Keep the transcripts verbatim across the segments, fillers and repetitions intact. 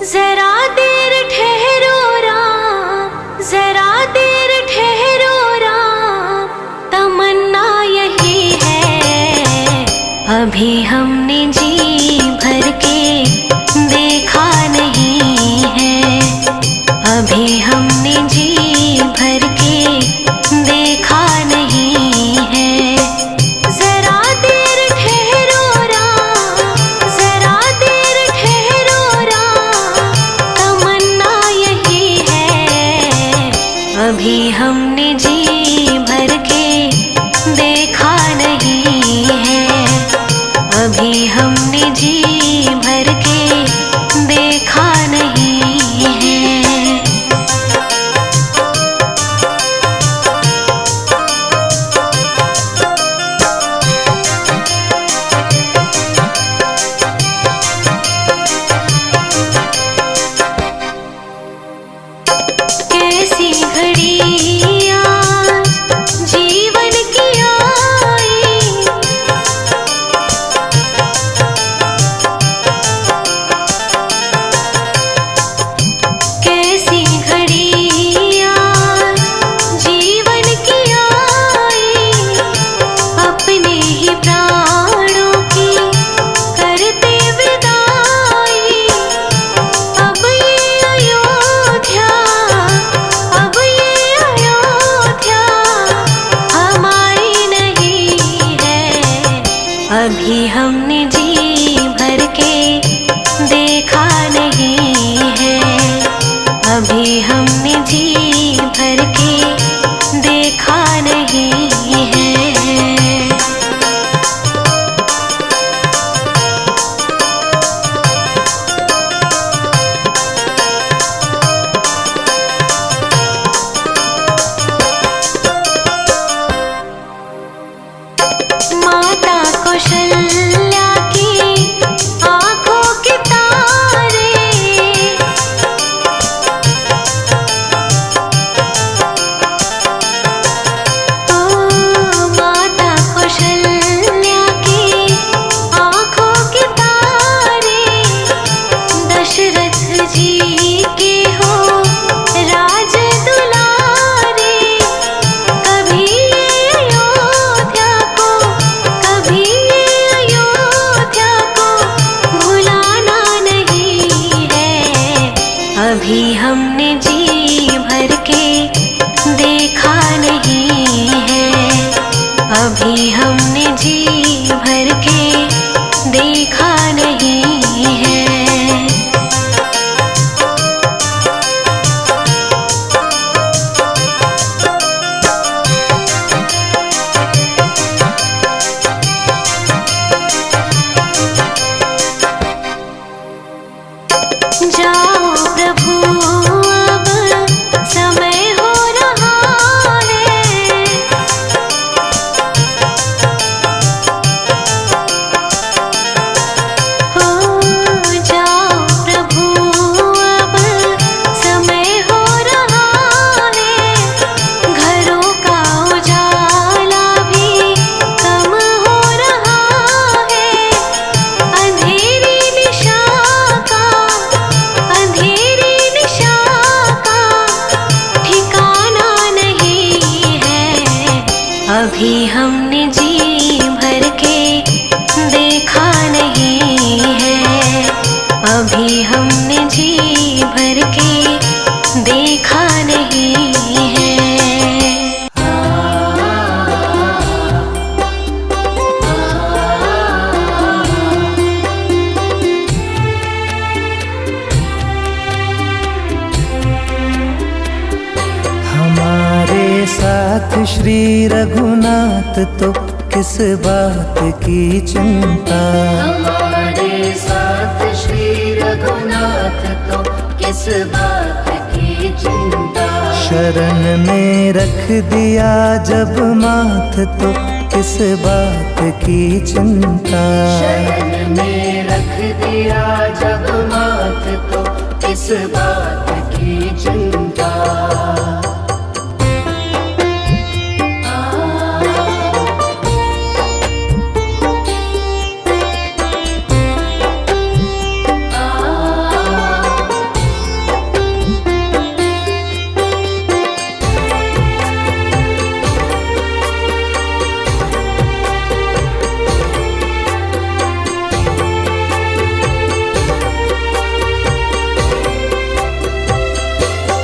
जरा देर ठहरो राम, जरा देर ठहरो राम, तमन्ना यही है। अभी हमने जी भर के देखा नहीं है, अभी हमने जी भर के देखा नहीं है। जरा देर ठहरो राम, जरा देर ठहरो राम, तमन्ना यही है। अभी हमने जी भर के देखा नहीं है, अभी हमने जी भर के देखा नहीं है। कैसी घड़ियाँ जीवन की आई, कैसी घड़ियाँ जीवन की आई, अपने ही प्राणों की करते विदाई। अब ये अयोध्या, अब ये अयोध्या हमारी नहीं है। अभी हमने जी भर के देखा नहीं है, अभी हमने जी भर के देखा नहीं है। माता कौशल्या की आंखों के तारे, ओ माता कौशल्या की आंखों के तारे, दशरथ जी के हो राज दुलारे। कभी ये अयोध्या को, कभी ये अयोध्या को भुलाना नहीं है। अभी हमने जी भर के देखा नहीं है, अभी हमने जी भर के देखा नहीं है। जाओ प्रभु अब समय हो रहा है, हो जाओ प्रभु अब समय हो रहा है। घरों का उजाला भी कम हो रहा है। अंधेरी निशा का, अंधेरी निशा का ठिकाना नहीं है। अभी हमने जी भर के देखा नहीं है, अभी हमने जी भर के देखा नहीं है। हमारे साथ श्री रघुनाथ तो किस बात की चिंता, हमारे साथ श्री रघुनाथ तो किस बात की चिंता। शरण में रख दिया जब माथ तो किस बात की चिंता। शरण में रख दिया जब माथ तो किस बात की चिंता। आ, आ,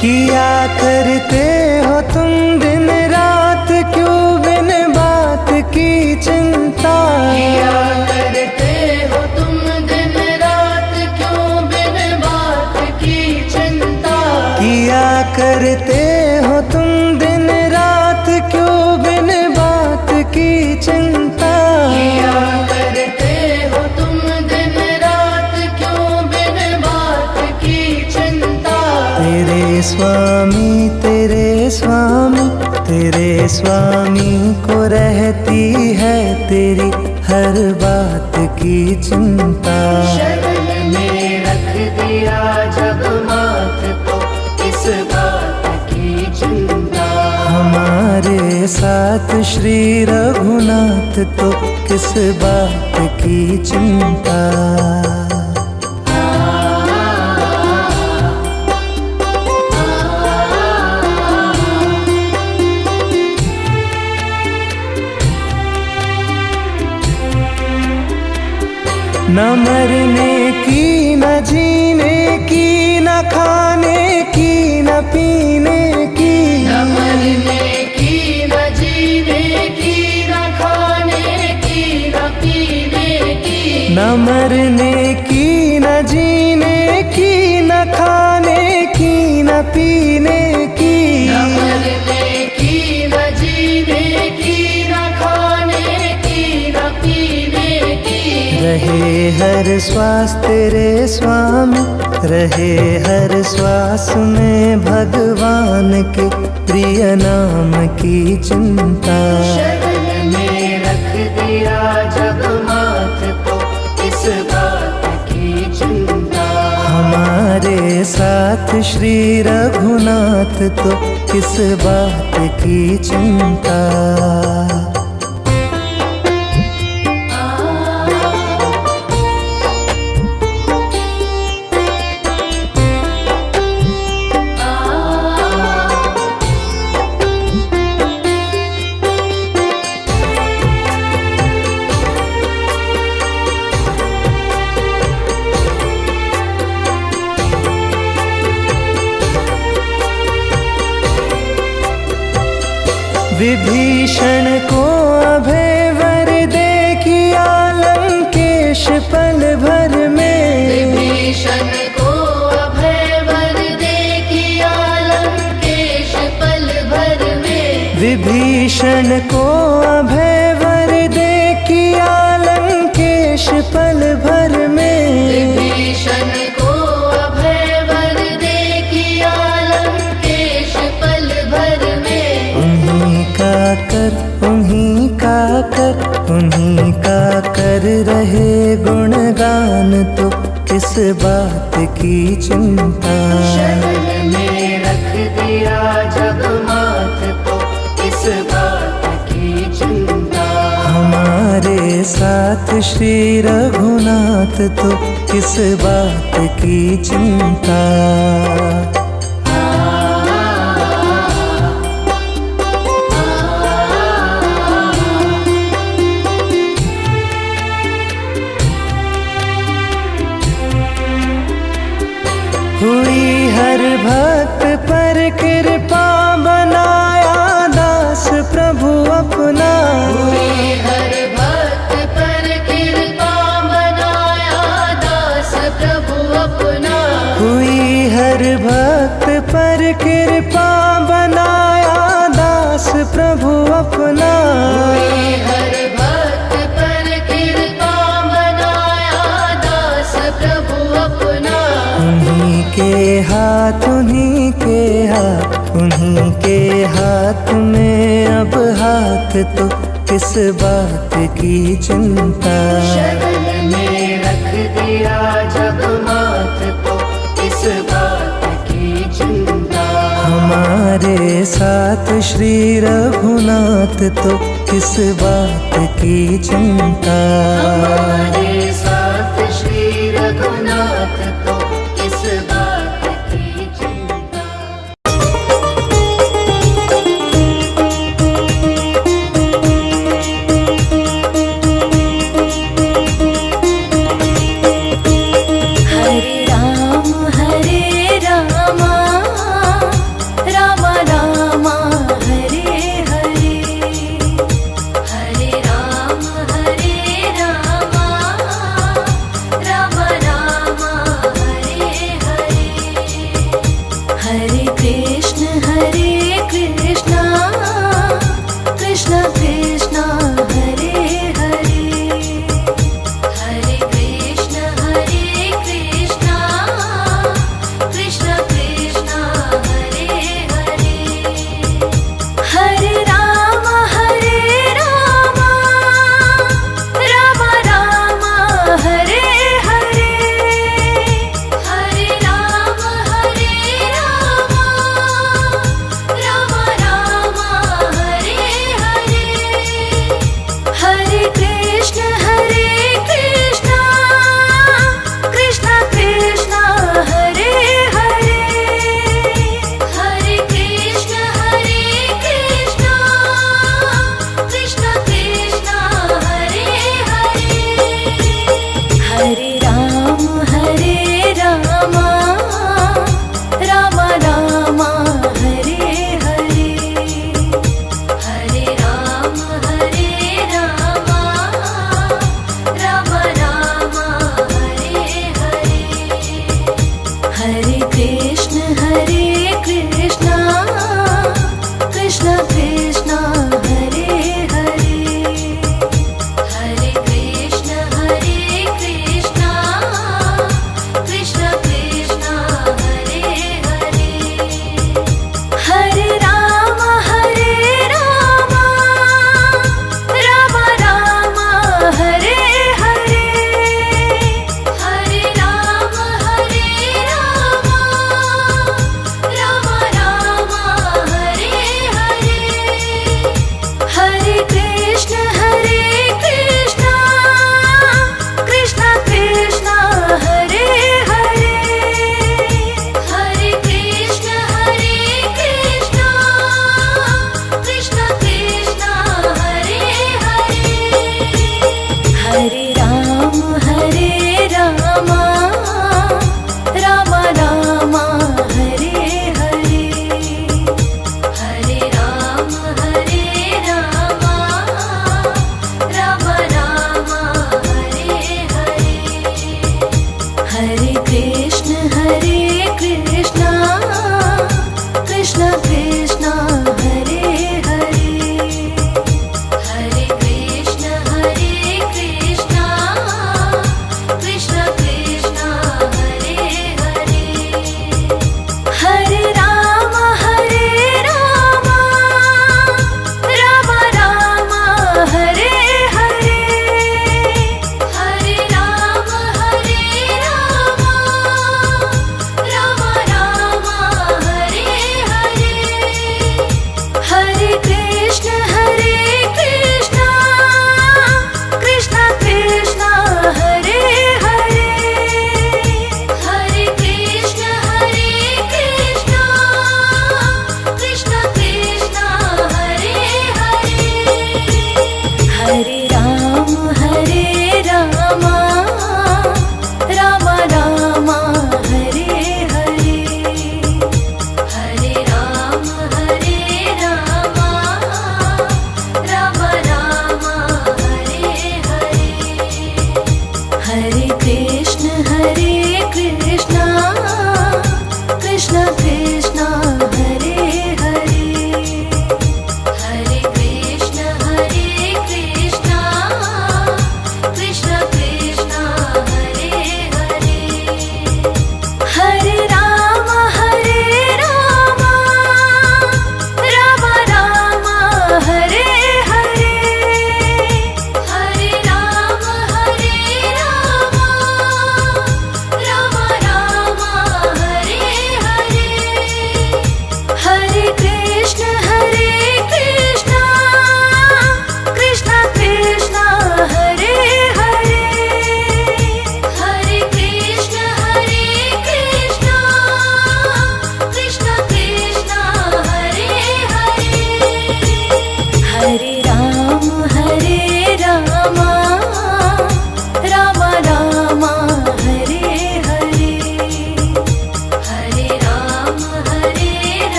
किया करते हो तुम दिन रात क्यों बिन बात की चिंता। किया करते हो तुम दिन रात क्यों बिन बात की चिंता। किया करते हो तुम दिन रात क्यों बिन बात की चिंता। किया करते हो तुम दिन रात क्यों बिन बात की चिंता। तेरे स्वामी तेरे स्वामी तेरे स्वामी को रहती है तेरी हर बात की चिंता। शरण में रख दिया जब माथ तो किस बात की चिंता। हमारे साथ श्री रघुनाथ तो किस बात की चिंता। न मरने की न जीने की न खाने की न पीने की। न मरने की न जीने की न खाने की न पीने की। न मरने की न जीने की न खाने की न पीने की। न मरने की न जीने की न खाने की न पीने की। रहे हर श्वास तेरे स्वामी रहे हर श्वास में भगवान के प्रिय नाम की चिंता। शरण में रख दिया जब माथ तो किस बात की चिंता। हमारे साथ श्री रघुनाथ तो किस बात की चिंता। विभीषण को अभय वर दे किया लंकेश पल भर में। विभीषण को अभय वर दे किया लंकेश पल भर में। विभीषण को अभय वर दे किया लंकेश पल भर में। विभीषण को अभय वर दे किया लंकेश पल भर में। उन्हीं का कर उन्हीं का कर उन्हीं का कर रहे गुणगान तो किस बात की चिंता। शरण में रख दिया जब माथ तो किस बात की चिंता। हमारे साथ श्री रघुनाथ तो किस बात की चिंता। हुई हर भक्त पर कृपा बनाया दास प्रभु अपना। हुई हर भक्त पर कृपा बनाया दास प्रभु अपना। हुई हर भक्त पर कृपा बनाया दास प्रभु अपना। हुई हर भक्त पर कृपा बनाया दास प्रभु अपना। उन्हीं के हाथ उन्हीं के हाथ उन्हीं के हाथ में अब हाथ तो किस बात की चिंता। शरण में रख दिया जब माथ तो किस बात की चिंता। हमारे साथ श्री रघुनाथ तो किस बात की चिंता। हमारे साथ श्री रघुनाथ तो किस बात की चिंता। हरे राम हरे रामा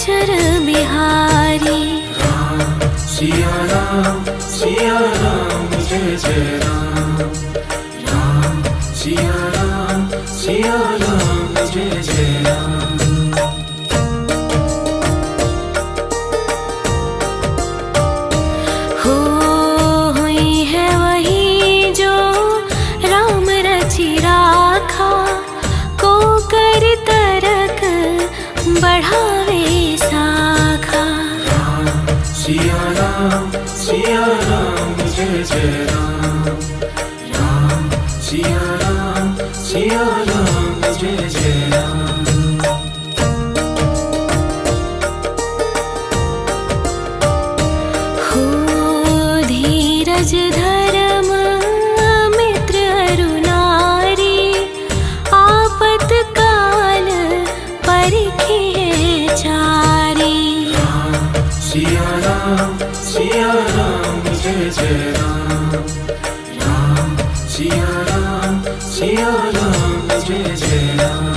अजर बिहारी। सिया राम सिया राम जय जय राम, राम सिया राम सिया राम जय जय राम। हो हुई है वही जो राम रचि राखा, को कर तरक बढ़ावे साखा। सिया राम सिया राम जय जय राम, राम सिया राम सिया राम जय जय राम। हो धीरज धर्म मित्र अरु नारी, आपत काल परिखे चारी। सिया राम सिया राम जय जय राम, राम सिया राम सिया राम जय जय राम।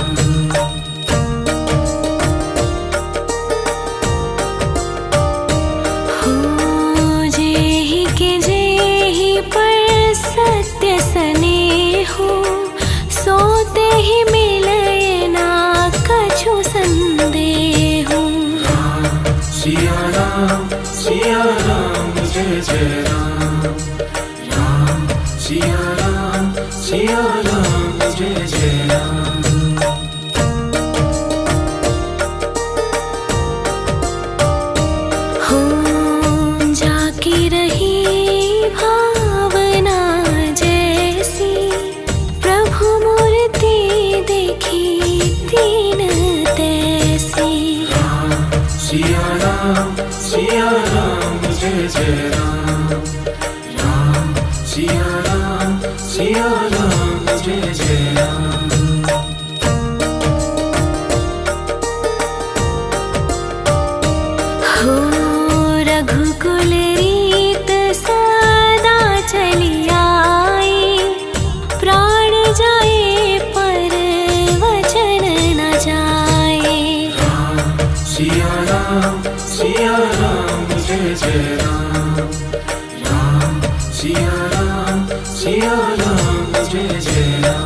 हो जेहि के जेहि पर सत्य स्नेहो, सोते ही मिलए ना कछु संदेहो। सिया राम सिया राम जय जय राम, राम सिया राम सिया राम जय जय राम। हो जाकी रही भावना जैसी, प्रभु मूर्ति देखी दीन तैसी। सिया राम सिया राम जय जय राम, राम सिया राम सिया राम जय जय राम। हो रघुकुल रीत सदा चली आई, प्राण जाए पर वचन न जाए। सिया राम सिया राम जय जय राम, राम सिया राम सिया राम जय जय राम।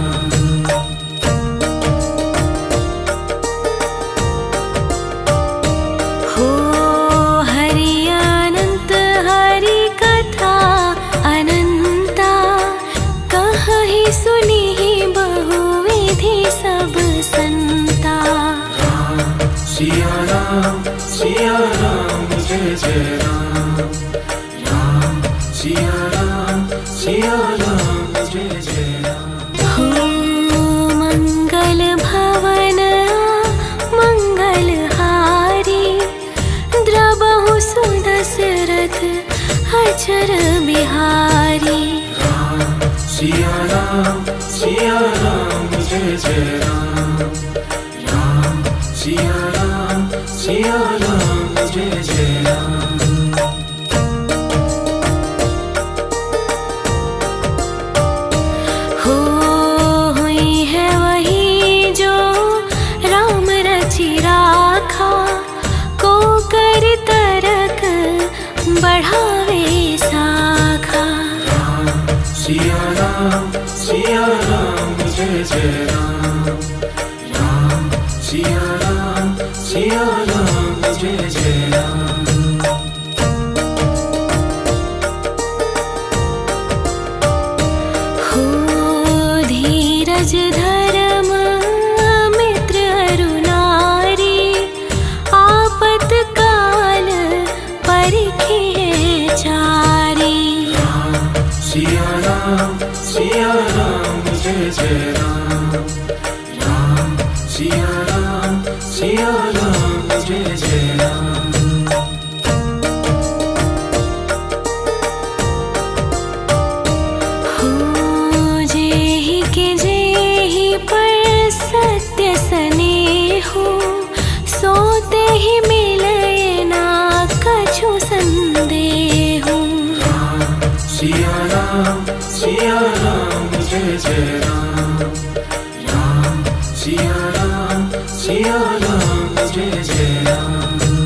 हो हरि अनंत हरि कथा अनंता, कहीं सुनी बहुविधि सब संता। सिया राम सिया राम जय जय राम, राम सिया राम सिया राम जय जय राम। हो मंगल भवन मंगल हारी, द्रबहु सुदशरथ अजर बिहारी। सिया राम सिया राम जय जय राम, राम सिया राम सिया राम जय जय राम। हो हुई है वही जो राम रचि राखा, को कर तरक बढ़ावे साखा। सिया राम सिया राम जय जय राम, राम सिया राम सिया राम जय जय राम। हो धीरज धर्म मित्र अरु नारी, आपत काल परिखे चारी। सिया राम सिया राम जय जय राम, राम सिया राम सिया राम जय जय राम। हो जेहि के जेहि पर सत्य स्नेहो, सोते ही मिलए ना कछु संदेहो। सिया राम सिया राम जय जय राम, राम सिया राम सिया राम जय जय राम।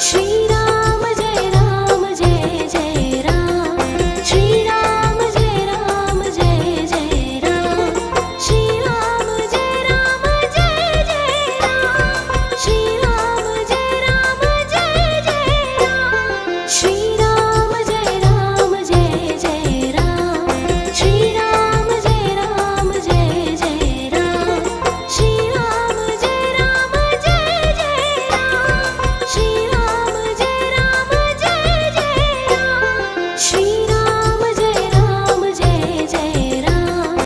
श्री